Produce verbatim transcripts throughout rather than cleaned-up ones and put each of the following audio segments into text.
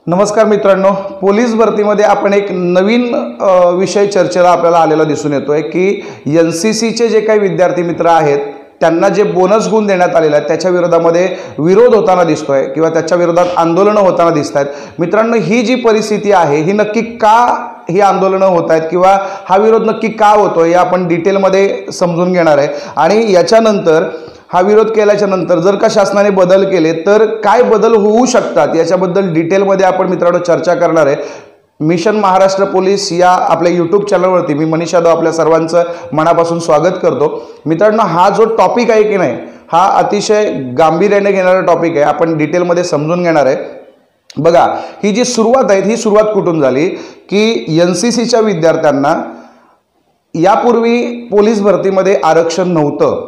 नमस्कार मित्रांनो, पोलीस भरतीमध्ये आपण एक नवीन विषय चर्चेला आपल्याला आलेला दिसून येतोय की एन सी सीचे जे काही विद्यार्थी मित्र आहेत त्यांना जे बोनस गुण देण्यात आलेले आहेत त्याच्या विरोधामध्ये विरोध होताना दिसतोय किंवा त्याच्या विरोधात आंदोलनं होताना दिसत आहेत। मित्रांनो, ही जी परिस्थिती आहे ही नक्की का ही आंदोलनं होत आहेत किंवा हा विरोध नक्की का होतोय हे आपण डिटेलमध्ये समजून घेणार आहे आणि याच्यानंतर हा विरोध केल्याच्या नंतर जर का शासनाने बदल केले तर काय बदल होऊ शकतात याच्याबद्दल डिटेलमध्ये आपण मित्रांनो चर्चा करणार आहे। मिशन महाराष्ट्र पोलीस या आपल्या यूट्यूब चॅनलवरती मी मनीष यादव आपल्या सर्वांचं मनापासून स्वागत करतो। मित्रांनो, हा जो टॉपिक आहे की नाही हा अतिशय गांभीर्याने घेणारा टॉपिक आहे, आपण डिटेलमध्ये समजून घेणार आहे। बघा, ही जी सुरुवात आहे ही सुरुवात कुठून झाली की एन सी सीच्या विद्यार्थ्यांना यापूर्वी पोलीस भरतीमध्ये आरक्षण नव्हतं,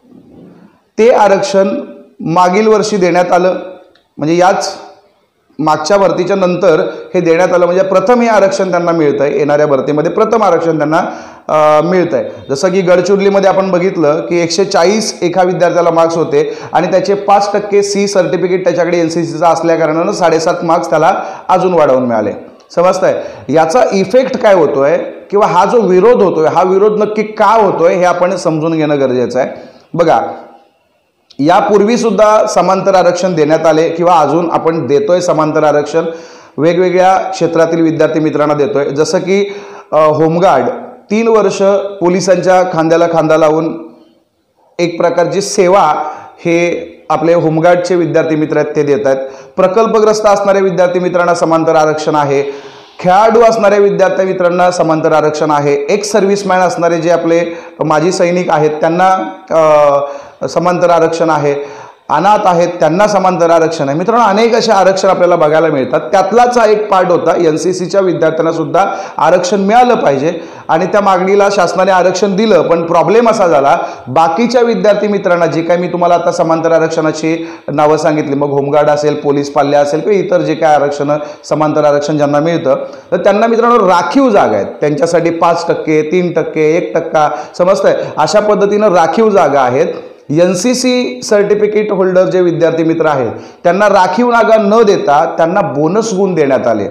ते आरक्षण मागील वर्षी देण्यात आलं, म्हणजे याच मागच्या भरतीच्या नंतर हे देण्यात आलं, म्हणजे प्रथम हे आरक्षण त्यांना मिळतं आहे। येणाऱ्या भरतीमध्ये प्रथम आरक्षण त्यांना मिळतं आहे। जसं की गडचिरोलीमध्ये आपण बघितलं की एकशे चाळीस एका विद्यार्थ्याला मार्क्स होते आणि त्याचे पाच टक्के सी सर्टिफिकेट त्याच्याकडे एन सी सीचा असल्या कारणानं साडेसात मार्क्स त्याला अजून वाढवून मिळाले। समजतंय याचा इफेक्ट काय होतोय किंवा हा जो विरोध होतोय हा विरोध नक्की का होतोय हे आपण समजून घेणं गरजेचं आहे। बघा, यापूर्वी सुद्धा समांतर आरक्षण देण्यात आले किंवा अजून आपण देतोय समांतर आरक्षण वेगवेगळ्या क्षेत्रातील विद्यार्थी मित्रांना देतोय। जसं की होमगार्ड तीन वर्ष पोलिसांच्या खांद्याला खांदा लावून एक प्रकारची सेवा हे आपले होमगार्डचे विद्यार्थी मित्र आहेत ते देत आहेत। प्रकल्पग्रस्त असणारे विद्यार्थी मित्रांना समांतर आरक्षण आहे, खेळाडू असणाऱ्या विद्यार्थी मित्रांना समांतर आरक्षण आहे, एक्स सर्व्हिसमॅन असणारे जे आपले माजी सैनिक आहेत त्यांना समांतर आरक्षण आहे, अनाथ आहेत त्यांना समांतर आरक्षण आहे। मित्रांनो, अनेक असे आरक्षण आपल्याला बघायला मिळतात, त्यातलाच हा एक पार्ट होता एन सी सीच्या विद्यार्थ्यांना सुद्धा आरक्षण मिळालं पाहिजे आणि त्या मागणीला शासनाने आरक्षण दिलं। पण प्रॉब्लेम असा झाला, बाकीच्या विद्यार्थी मित्रांना जे काही मी तुम्हाला आता समांतर आरक्षणाची नावं सांगितली, मग होमगार्ड असेल, पोलीस पाल्य असेल किंवा इतर जे काय आरक्षण समांतर आरक्षण ज्यांना मिळतं तर त्यांना मित्रांनो राखीव जागा आहेत, त्यांच्यासाठी पाच टक्के तीन टक्के एक टक्का समजतंय अशा पद्धतीनं राखीव जागा आहेत। N C C certificate holder जे विद्यार्थी मित्र आहेत त्यांना राखीव जागा न देता त्यांना बोनस गुण देण्यात आले।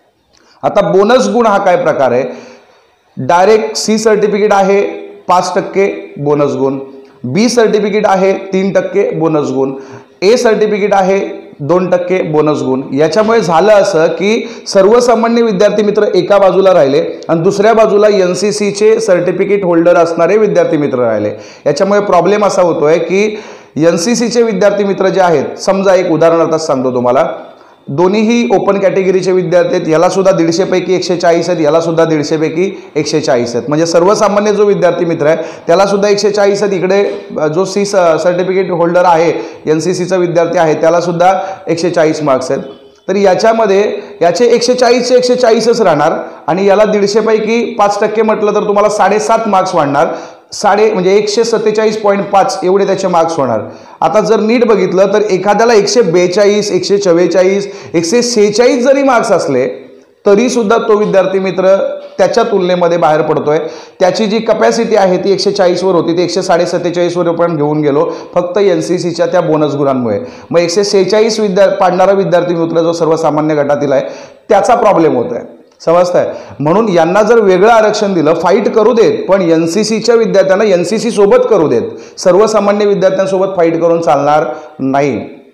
आता बोनस गुण हा काय प्रकार आहे? डायरेक्ट सी सर्टिफिकेट आहे पाच टक्के बोनस गुण, बी सर्टिफिकेट आहे तीन टक्के बोनस गुण, ए सर्टिफिकेट आहे दोन टक्के बोनस गुण। याच्यामुळे झालं असं की सर्वसामान्य विद्यार्थी मित्र एका बाजूला राहिले आणि दुसऱ्या बाजूला एन सी सीचे सर्टिफिकेट होल्डर असणारे विद्यार्थी मित्र राहिले। याच्यामुळे प्रॉब्लेम असा होतोय की एन सी सीचे विद्यार्थी मित्र जे आहेत, समजा एक उदाहरणार्थ सांगतो तुम्हाला, दोन्हीही ओपन कॅटेगरीचे विद्यार्थी आहेत, याला सुद्धा दीडशे पैकी एकशे चाळीस आहेत, याला सुद्धा दीडशे पैकी एकशे चाळीस आहेत, म्हणजे सर्वसामान्य जो विद्यार्थी मित्र आहे त्याला सुद्धा एकशे चाळीस आहेत, इकडे जो सी सर्टिफिकेट होल्डर आहे एन सी सीचा विद्यार्थी आहे त्याला सुद्धा एकशे चाळीस मार्क्स आहेत। तर याच्यामध्ये याचे एकशे चाळीसचे एकशे चाळीसच राहणार आणि याला दीडशे पैकी पाच टक्के म्हटलं तर तुम्हाला साडेसात मार्क्स वाढणार, साडे म्हणजे एकशे सत्तेचाळीस पॉईंट पाच एवढे त्याचे मार्क्स होणार। आता जर नीट बघितलं तर एखाद्याला एकशे बेचाळीस एकशे चव्वेचाळीस एकशे सेहेचाळीस जरी मार्क्स असले तरी सुद्धा तो विद्यार्थी मित्र त्याच्या तुलनेमध्ये बाहेर पडतोय। त्याची जी कपॅसिटी आहे ती एकशे चाळीस वर होती, ती एकशे साडे सत्तेचाळीस वर पण घेऊन गेलो फक्त एन सी सीच्या त्या बोनस गुणांमुळे। मग एकशे सेहेचाळीस विद्या पाडणारा विद्यार्थी मित्र जो सर्वसामान्य गटातील आहे त्याचा प्रॉब्लेम होत आहे, समजताय? म्हणून यांना जर वेगळं आरक्षण दिलं, फाईट करू देत, पण एन सी सीच्या विद्यार्थ्यांना एन सी सी सोबत करू देत, सर्वसामान्य विद्यार्थ्यांसोबत फाईट करून चालणार नाही।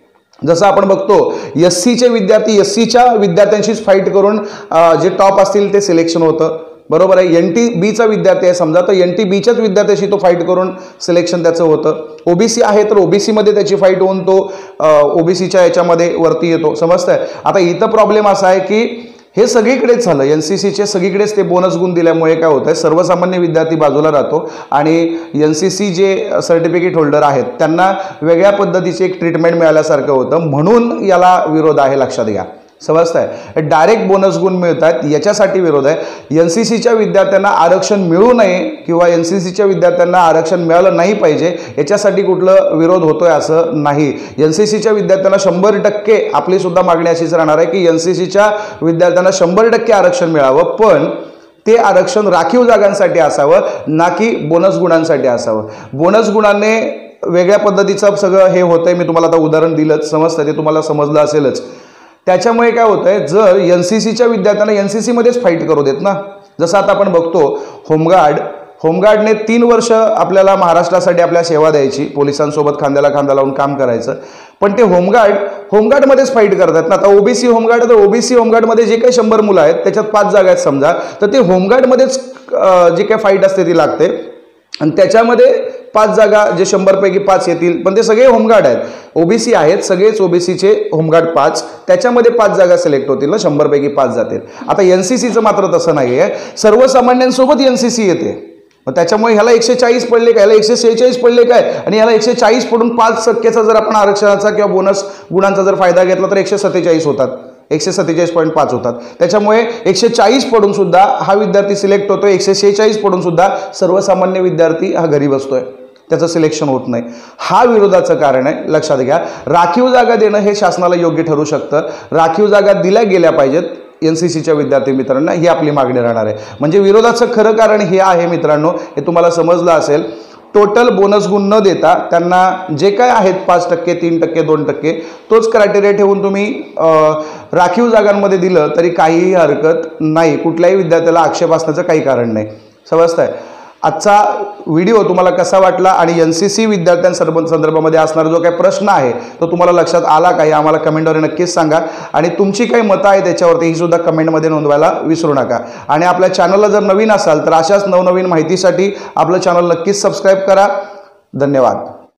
जसं आपण बघतो एस सीचे विद्यार्थी एस सीच्या विद्यार्थ्यांशीच फाईट करून जे टॉप असतील ते सिलेक्शन होतं, बरोबर आहे। एन टी बीचा विद्यार्थी आहे समजा तर एन टी बीच्याच विद्यार्थ्याशी तो फाईट करून सिलेक्शन त्याचं होतं। ओबीसी आहे तर ओबीसीमध्ये त्याची फाईट होऊन तो ओबीसीच्या याच्यामध्ये वरती येतो, समजतंय? आता इथं प्रॉब्लेम असा आहे की हे सगळीकडेच झालं, एन सी सीचे सगळीकडेच ते बोनस गुण दिल्यामुळे काय होतं आहे, सर्वसामान्य विद्यार्थी बाजूला राहतो आणि एन सी सी जे सर्टिफिकेट होल्डर आहेत त्यांना वेगळ्या पद्धतीचे एक ट्रीटमेंट मिळाल्यासारखं होतं, म्हणून याला विरोध आहे, लक्षात घ्या, समजताय? डायरेक्ट बोनस गुण मिळत आहेत याच्यासाठी विरोध आहे। एन सी सीच्या विद्यार्थ्यांना आरक्षण मिळू नये किंवा एन सी सीच्या विद्यार्थ्यांना आरक्षण मिळालं नाही पाहिजे याच्यासाठी कुठलं विरोध होतोय असं नाही। एन सी सीच्या विद्यार्थ्यांना शंभर टक्के आपली सुद्धा मागणी अशीच राहणार आहे की एन सी सीच्या विद्यार्थ्यांना शंभर टक्के आरक्षण मिळावं, पण ते आरक्षण राखीव जागांसाठी असावं ना की बोनस गुणांसाठी असावं। बोनस गुणांनी वेगळ्या पद्धतीचं सगळं हे होतंय, मी तुम्हाला आता उदाहरण दिलंच, समजतं ते तुम्हाला समजलं असेलच। त्याच्यामुळे काय होतं आहे, जर एन सी सीच्या विद्यार्थ्यांना एन सी सीमध्येच फाईट करू देत ना. जसं आता आपण बघतो होमगार्ड होमगार्डने तीन वर्ष आपल्याला महाराष्ट्रासाठी आपल्या सेवा द्यायची, पोलिसांसोबत खांद्याला खांदा लावून काम करायचं, पण ते होमगार्ड होमगार्डमध्येच फाईट करतात ना. आता ओबीसी होमगार्ड, तर ओबीसी होमगार्डमध्ये जे काही शंभर मुलं आहेत त्याच्यात पाच जागा आहेत समजा, तर ते होमगार्डमध्येच जे काही फाईट असते ती लागते आणि त्याच्यामध्ये पाच जागा जे शंभरपैकी पाच येतील, पण ते सगळे होमगार्ड आहेत, ओबीसी आहेत, सगळेच ओबीसीचे होमगार्ड पाच, त्याच्यामध्ये पाच जागा सिलेक्ट होतील ना, शंभरपैकी पाच जातील. आता एन सी सीचं मात्र तसं नाही आहे, सर्वसामान्यांसोबत एन सी सी येते. मग त्याच्यामुळे ह्याला एकशे चाळीस पडले काय, ह्याला एकशे सेहेचाळीस पडले काय, आणि ह्याला एकशे चाळीस पडून पाच टक्क्याचा जर आपण आरक्षणाचा किंवा बोनस गुणांचा जर फायदा घेतला तर एकशे सत्तेचाळीस होतात, एकशे सत्तेचाळीस पॉईंट पाच होतात. त्याच्यामुळे एकशे चाळीस पडून सुद्धा हा विद्यार्थी सिलेक्ट होतोय, एकशे सेहेचाळीस पडून सुद्धा सर्वसामान्य विद्यार्थी हा घरी बसतोय, त्याचं सिलेक्शन होत नाही. हा विरोधाचं कारण आहे, लक्षात घ्या. राखीव जागा देणं हे शासनाला योग्य ठरू शकतं, राखीव जागा दिल्या गेल्या पाहिजेत एन सी सीच्या विद्यार्थी मित्रांना, ही आपली मागणी राहणार आहे. म्हणजे विरोधाचं खरं कारण हे आहे मित्रांनो, हे तुम्हाला समजलं असेल. टोटल बोनस गुण न देता त्यांना जे काय आहेत पाच टक्के तीन टक्के दोन टक्के तोच क्रायटेरिया ठेवून तुम्ही राखीव जागांमध्ये दिलं तरी काहीही हरकत नाही, कुठल्याही विद्यार्थ्याला आक्षेप असण्याचं काही कारण नाही. समजतंय. आजचा व्हिडिओ तुम्हाला कसा वाटला आणि एन सी सी विद्यार्थ्यांसंदर्भामध्ये असणारा जो काही प्रश्न आहे तो तुम्हाला लक्षात आला काही आम्हाला कमेंटद्वारे नक्कीच सांगा, आणि तुमची काही मतं आहे त्याच्यावरती ही सुद्धा कमेंटमध्ये नोंदवायला विसरू नका. आणि आपल्या चॅनलला जर नवीन असाल तर अशाच नवनवीन माहितीसाठी आपलं चॅनल नक्कीच सबस्क्राईब करा. धन्यवाद.